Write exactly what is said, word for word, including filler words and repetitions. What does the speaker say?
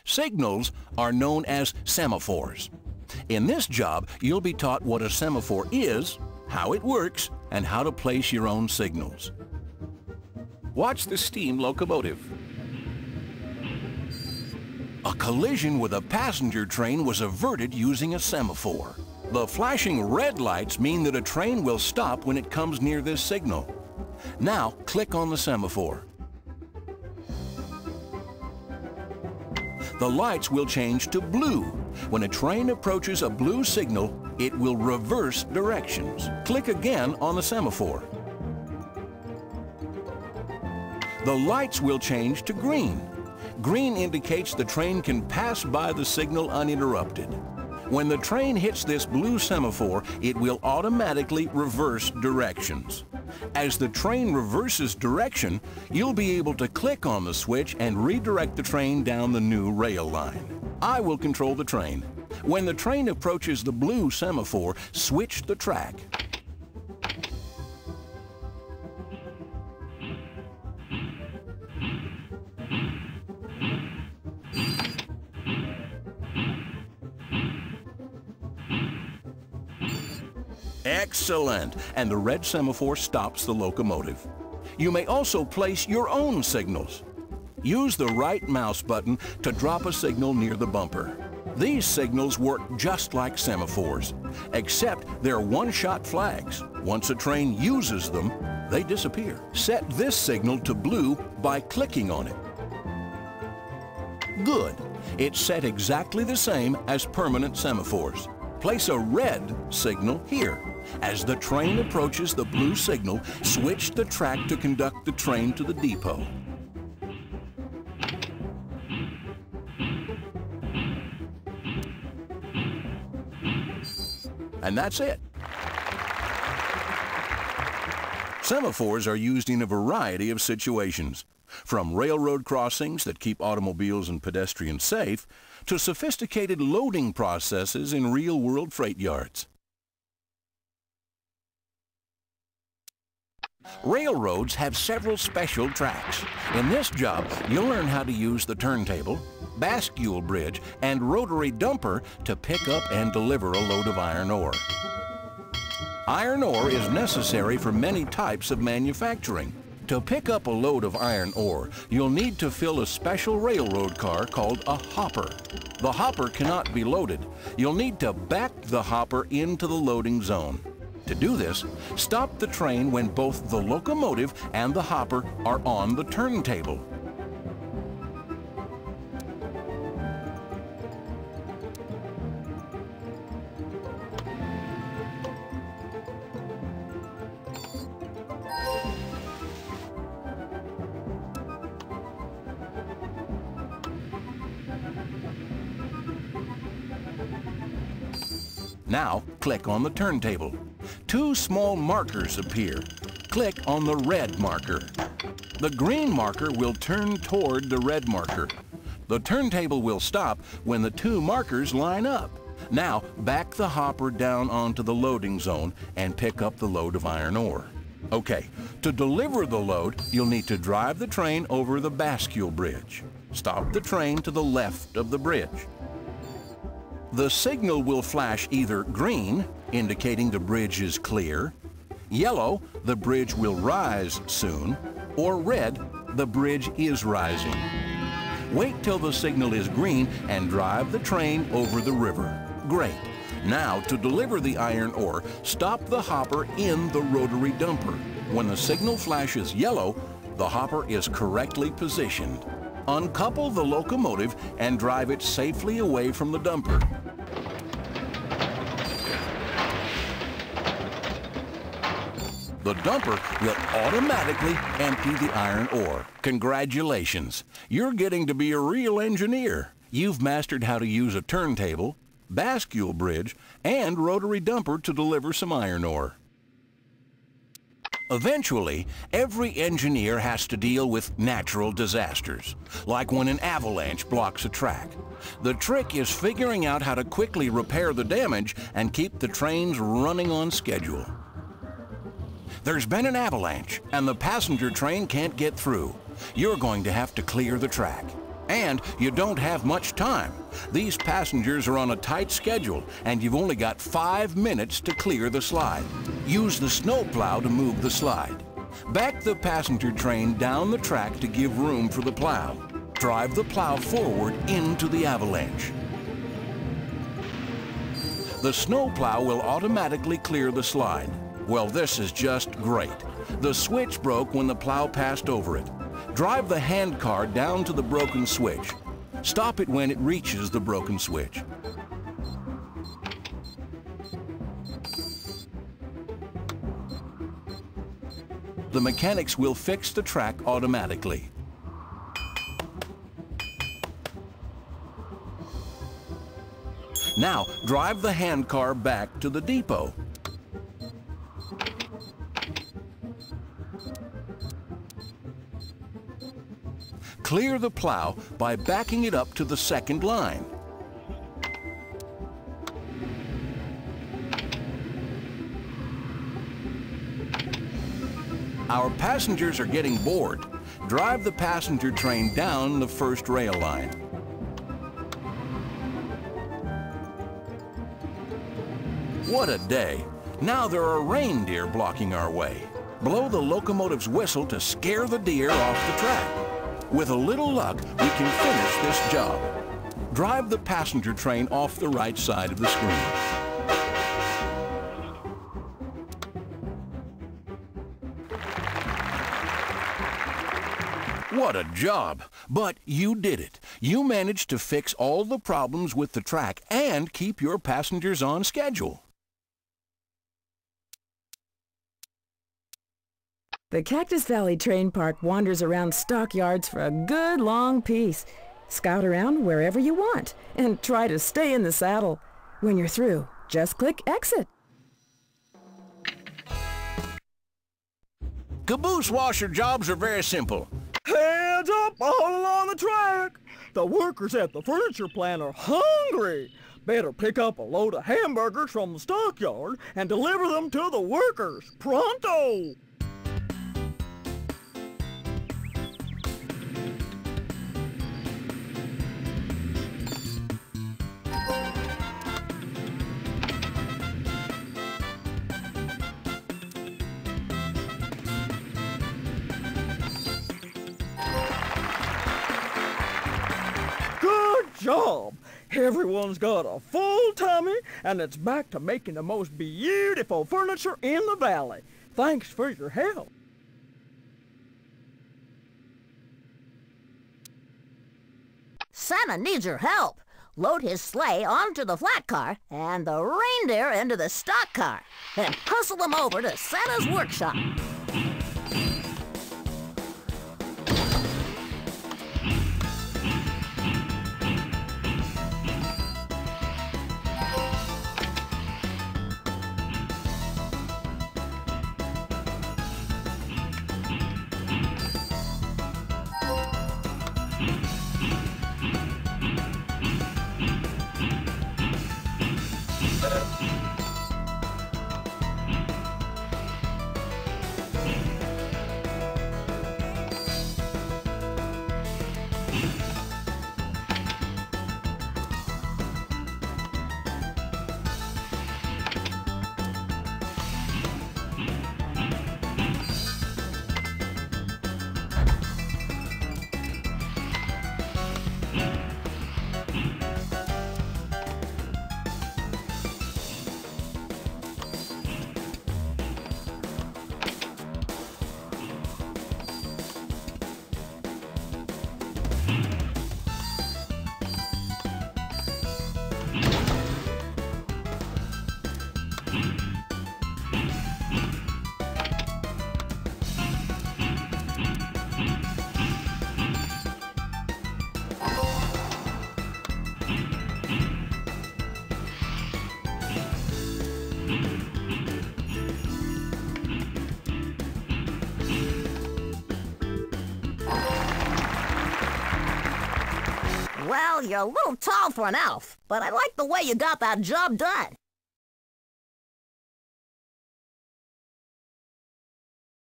Signals are known as semaphores. In this job, you'll be taught what a semaphore is, how it works, and how to place your own signals. Watch the steam locomotive. A collision with a passenger train was averted using a semaphore. The flashing red lights mean that a train will stop when it comes near this signal. Now, click on the semaphore. The lights will change to blue. When a train approaches a blue signal, it will reverse directions. Click again on the semaphore. The lights will change to green. Green indicates the train can pass by the signal uninterrupted. When the train hits this blue semaphore, it will automatically reverse directions. As the train reverses direction, you'll be able to click on the switch and redirect the train down the new rail line. I will control the train. When the train approaches the blue semaphore, switch the track. Excellent! And the red semaphore stops the locomotive. You may also place your own signals. Use the right mouse button to drop a signal near the bumper. These signals work just like semaphores, except they're one-shot flags. Once a train uses them, they disappear. Set this signal to blue by clicking on it. Good. It's set exactly the same as permanent semaphores. Place a red signal here. As the train approaches the blue signal, switch the track to conduct the train to the depot. And that's it. Semaphores are used in a variety of situations, from railroad crossings that keep automobiles and pedestrians safe to sophisticated loading processes in real-world freight yards. Railroads have several special tracks. In this job, you'll learn how to use the turntable, bascule bridge, and rotary dumper to pick up and deliver a load of iron ore. Iron ore is necessary for many types of manufacturing. To pick up a load of iron ore, you'll need to fill a special railroad car called a hopper. The hopper cannot be loaded. You'll need to back the hopper into the loading zone. To do this, stop the train when both the locomotive and the hopper are on the turntable. Now, click on the turntable. Two small markers appear. Click on the red marker. The green marker will turn toward the red marker. The turntable will stop when the two markers line up. Now, back the hopper down onto the loading zone and pick up the load of iron ore. Okay, to deliver the load, you'll need to drive the train over the bascule bridge. Stop the train to the left of the bridge. The signal will flash either green, indicating the bridge is clear, yellow, the bridge will rise soon, or red, the bridge is rising. Wait till the signal is green and drive the train over the river. Great. Now, to deliver the iron ore, stop the hopper in the rotary dumper. When the signal flashes yellow, the hopper is correctly positioned. Uncouple the locomotive and drive it safely away from the dumper. The dumper will automatically empty the iron ore. Congratulations! You're getting to be a real engineer. You've mastered how to use a turntable, bascule bridge, and rotary dumper to deliver some iron ore. Eventually, every engineer has to deal with natural disasters, like when an avalanche blocks a track. The trick is figuring out how to quickly repair the damage and keep the trains running on schedule. There's been an avalanche, and the passenger train can't get through. You're going to have to clear the track. And you don't have much time. These passengers are on a tight schedule, and you've only got five minutes to clear the slide. Use the snowplow to move the slide. Back the passenger train down the track to give room for the plow. Drive the plow forward into the avalanche. The snowplow will automatically clear the slide. Well, this is just great. The switch broke when the plow passed over it. Drive the handcar down to the broken switch. Stop it when it reaches the broken switch. The mechanics will fix the track automatically. Now, drive the handcar back to the depot. Clear the plow by backing it up to the second line. Our passengers are getting bored. Drive the passenger train down the first rail line. What a day! Now there are reindeer blocking our way. Blow the locomotive's whistle to scare the deer off the track. With a little luck, we can finish this job. Drive the passenger train off the right side of the screen. What a job! But you did it. You managed to fix all the problems with the track and keep your passengers on schedule. The Cactus Valley Train Park wanders around stockyards for a good long piece. Scout around wherever you want and try to stay in the saddle. When you're through, just click exit. Caboose washer jobs are very simple. Hands up all along the track! The workers at the furniture plant are hungry. Better pick up a load of hamburgers from the stockyard and deliver them to the workers. Pronto! Good job! Everyone's got a full tummy, and it's back to making the most beautiful furniture in the valley. Thanks for your help. Santa needs your help. Load his sleigh onto the flat car and the reindeer into the stock car. Then hustle them over to Santa's workshop. Well, you're a little tall for an elf, but I like the way you got that job done.